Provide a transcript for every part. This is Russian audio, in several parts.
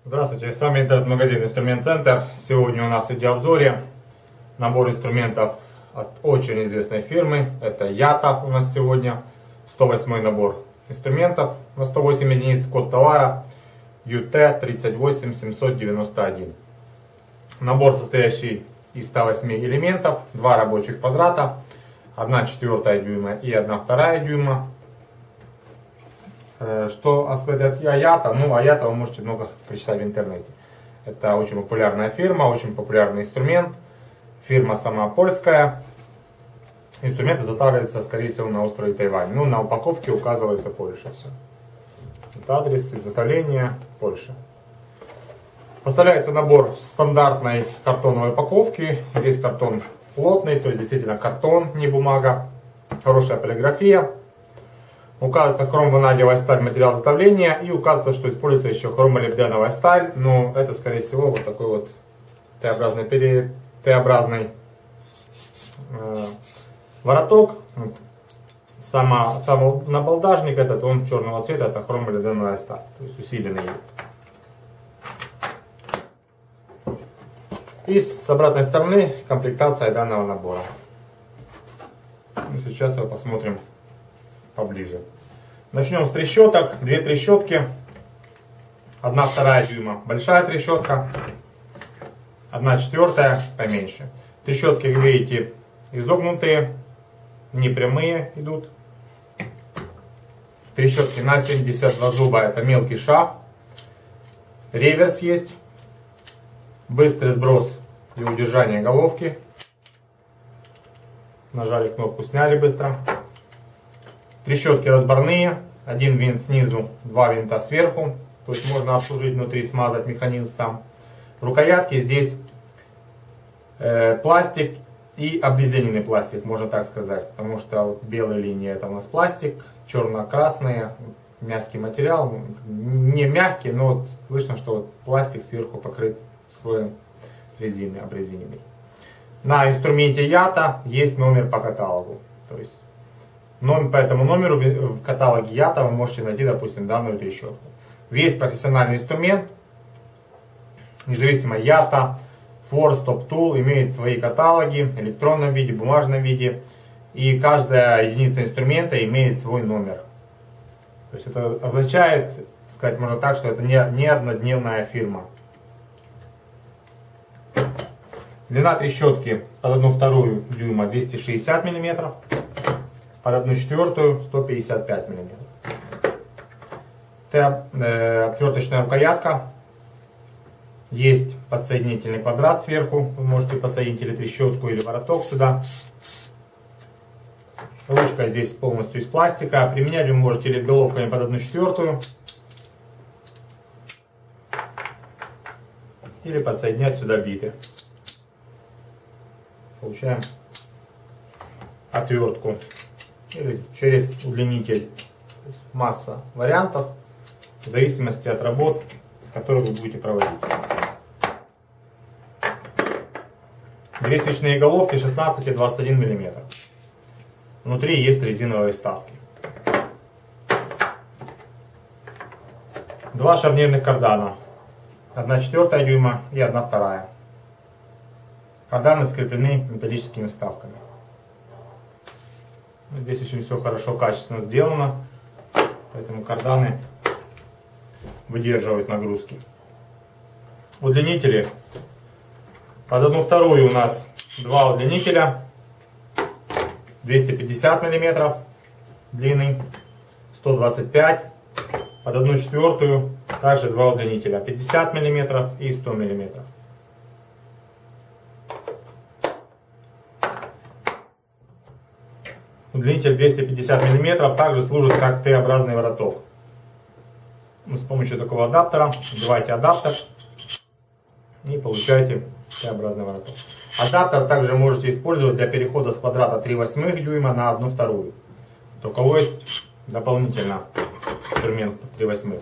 Здравствуйте, с вами интернет-магазин Инструмент Центр. Сегодня у нас в видеообзоре набор инструментов от очень известной фирмы. Это Yata у нас сегодня. 108 набор инструментов на 108 единиц. Код товара UT38791. Набор, состоящий из 108 элементов, 2 рабочих квадрата, 1/4 дюйма и 1/2 дюйма. Что сказать о Yata? Ну, о Yata вы можете много прочитать в интернете. Это очень популярная фирма, очень популярный инструмент. Фирма сама польская. Инструмент изготавливается, скорее всего, на острове Тайвань. Ну, на упаковке указывается Польша. Все. Это адрес изготовления Польша. Поставляется набор стандартной картоновой упаковки. Здесь картон плотный, то есть действительно картон, не бумага. Хорошая полиграфия. Указывается хромванадиевая сталь, материал изготовления, и указывается, что используется еще хромолибденовая сталь, но это, скорее всего, вот такой вот Т-образный вороток. Вот. Сам набалдажник этот, он черного цвета, это хромолибденовая сталь, то есть усиленный. И с обратной стороны комплектация данного набора. Сейчас его посмотрим поближе. Начнем с трещоток. 2 трещотки. 1/2 дюйма большая трещотка. 1/4 поменьше. Трещотки, вы видите, изогнутые, не прямые идут. Трещотки на 72 зуба, это мелкий шаг. Реверс есть. Быстрый сброс и удержание головки. Нажали кнопку, сняли быстро. Трещотки разборные, 1 винт снизу, 2 винта сверху, то есть можно обслужить внутри, смазать механизм сам. Рукоятки здесь пластик и обрезиненный пластик, можно так сказать, потому что вот белая линия это у нас пластик, черно-красная, мягкий материал, не мягкий, но вот слышно, что вот пластик сверху покрыт слоем резины обрезиненной. На инструменте Yata есть номер по каталогу, то есть по этому номеру в каталоге Yata вы можете найти, допустим, данную трещотку. Весь профессиональный инструмент, независимо Yata, Force, Top Tool, имеет свои каталоги в электронном виде, бумажном виде. И каждая единица инструмента имеет свой номер. То есть это означает, сказать можно так, что это не однодневная фирма. Длина трещотки под 1/2 дюйма 260 мм. Под 1/4 155 мм. Отверточная рукоятка. Есть подсоединительный квадрат сверху. Вы можете подсоединить или трещотку, или вороток сюда. Ручка здесь полностью из пластика. Применять вы можете или с головками под 1/4. Или подсоединять сюда биты. Получаем отвертку. Или через удлинитель. То есть масса вариантов в зависимости от работ, которые вы будете проводить. 2 свечные головки 16 и 21 мм. Внутри есть резиновые вставки. 2 шарнирных кардана. 1/4 дюйма и 1/2. Карданы скреплены металлическими вставками. Здесь очень все хорошо, качественно сделано, поэтому карданы выдерживают нагрузки. Удлинители. Под 1/2 у нас 2 удлинителя, 250 мм длины, 125 под 1/4 также 2 удлинителя, 50 мм и 100 мм. Удлинитель 250 мм также служит как Т-образный вороток. С помощью такого адаптера вбиваете адаптер и получаете Т-образный вороток. Адаптер также можете использовать для перехода с квадрата 3/8 дюйма на 1/2. У кого есть дополнительно инструмент 3/8.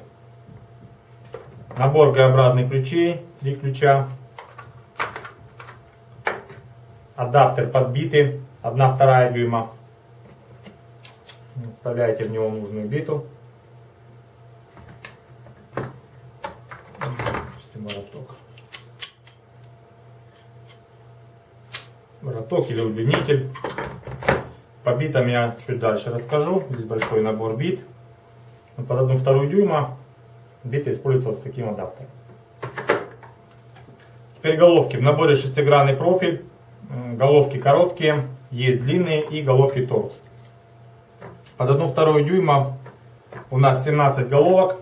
Набор Г-образных ключей, 3 ключа. Адаптер подбитый 1/2 дюйма. Вставляете в него нужную биту. допустим, вороток. Вороток или удлинитель. По битам я чуть дальше расскажу. Здесь большой набор бит. Под 1/2 дюйма биты используются вот с таким адаптером. Теперь головки. В наборе шестигранный профиль. Головки короткие, есть длинные и головки торкс. Под 1/2 дюйма у нас 17 головок.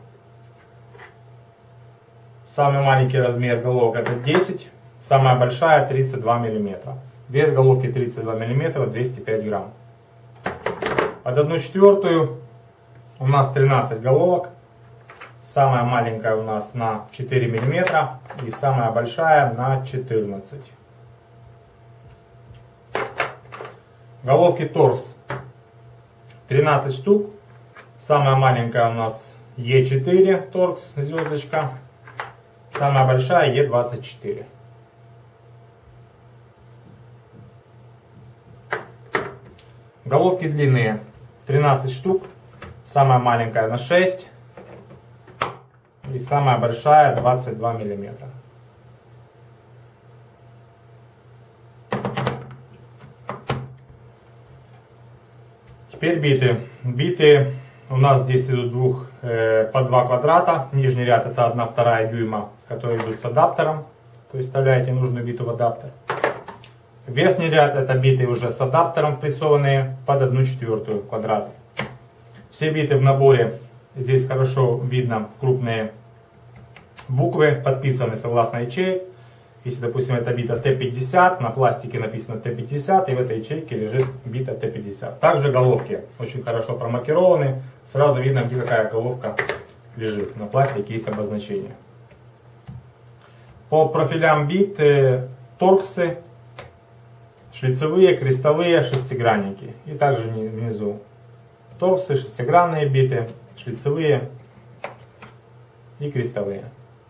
Самый маленький размер головок это 10. Самая большая 32 мм. Вес головки 32 мм, 205 грамм. Под 1/4 у нас 13 головок. Самая маленькая у нас на 4 мм и самая большая на 14. Головки торс 13 штук. Самая маленькая у нас Е4 торкс, звездочка. Самая большая Е24. Головки длинные 13 штук. Самая маленькая на 6. И самая большая 22 миллиметра. Теперь биты. Биты у нас здесь идут по 2 квадрата. Нижний ряд это 1/2 дюйма, которые идут с адаптером. То есть вставляете нужную биту в адаптер. Верхний ряд это биты уже с адаптером прессованные под 1/4 квадрата. Все биты в наборе. Здесь хорошо видно крупные буквы, подписаны согласно ячеек. Если, допустим, это бита Т50, на пластике написано Т50, и в этой ячейке лежит бита Т50. Также головки очень хорошо промаркированы. Сразу видно, где какая головка лежит. На пластике есть обозначение. По профилям бит торксы, шлицевые, крестовые, шестигранники. И также внизу торксы, шестигранные биты, шлицевые и крестовые.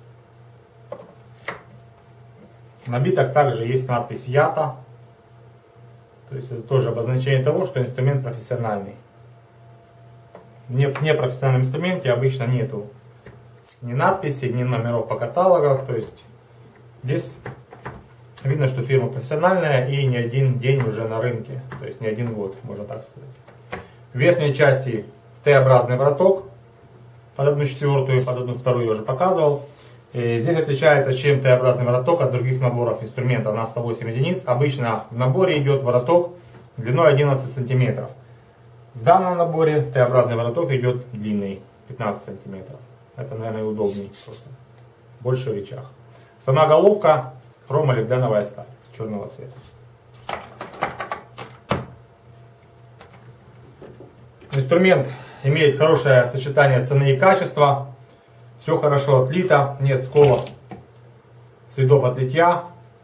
На битах также есть надпись ЯТА. То есть это тоже обозначение того, что инструмент профессиональный. В непрофессиональном инструменте обычно нету ни надписи, ни номеров по каталогу. То есть здесь видно, что фирма профессиональная и не один день уже на рынке. То есть не один год, можно так сказать. В верхней части Т-образный вороток. Под 1/4 и под 1/2 я уже показывал. И здесь отличается чем Т-образный вороток от других наборов инструмента на 108 единиц. Обычно в наборе идет вороток длиной 11 сантиметров. В данном наборе Т-образный вороток идет длинный 15 сантиметров. Это, наверное, удобнее просто. Больше в речах. Сама головка хромолибденовая сталь черного цвета. Инструмент имеет хорошее сочетание цены и качества. Все хорошо отлито, нет сколов, следов от литья.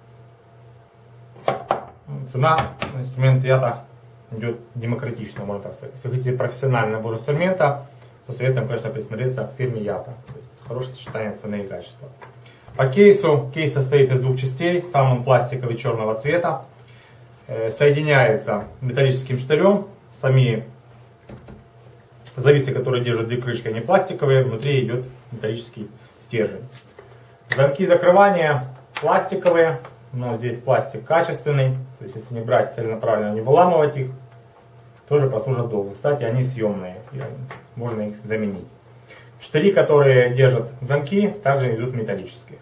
Цена инструмента ЯТА идет демократично, можно так сказать. Если хотите профессиональный набор инструмента, то советуем, конечно, присмотреться к фирме ЯТА. То есть хорошее сочетание цены и качества. По кейсу. Кейс состоит из 2 частей. Сам он пластиковый черного цвета. Соединяется металлическим штырем. Сами зависы, которые держат 2 крышки, они пластиковые. Внутри идет металлический стержень. Замки закрывания пластиковые. Но здесь пластик качественный. То есть если не брать целенаправленно, не выламывать их, тоже прослужат долго. Кстати, они съемные. Можно их заменить. Штыри, которые держат замки, также идут металлические.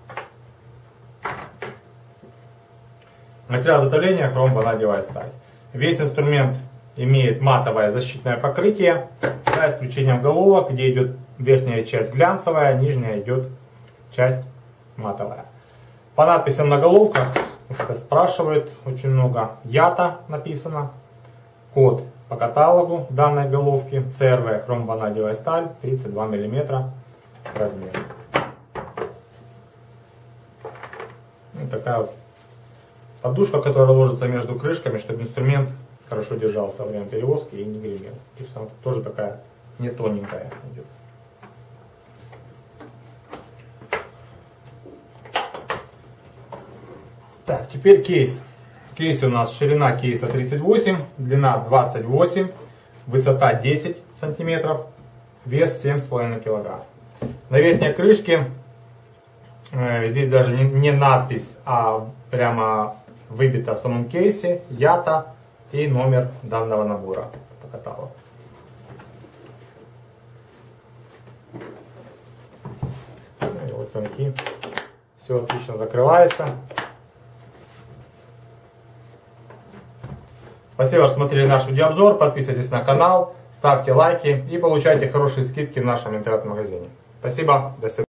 Материал изготовления хром-ванадиевая сталь. Весь инструмент имеет матовое защитное покрытие, за исключением головок, где идет верхняя часть глянцевая, нижняя идет часть матовая. По надписям на головках, что спрашивают очень много, ЯТА написано, код по каталогу данной головки, ЦРВ хром-ванадиевая сталь, 32 мм размер. Вот такая вот подушка, которая ложится между крышками, чтобы инструмент хорошо держался во время перевозки и не гремел. То есть она тоже такая не тоненькая идет. Так, теперь кейс. Кейс у нас ширина кейса 38, длина 28, высота 10 сантиметров, вес 7,5 кг. На верхней крышке Здесь даже не надпись, а прямо выбито в самом кейсе Yata и номер данного набора по каталогу. И вот замки. Все отлично закрывается. Спасибо, что смотрели наш видеообзор. Подписывайтесь на канал, ставьте лайки и получайте хорошие скидки в нашем интернет-магазине. Спасибо, до свидания.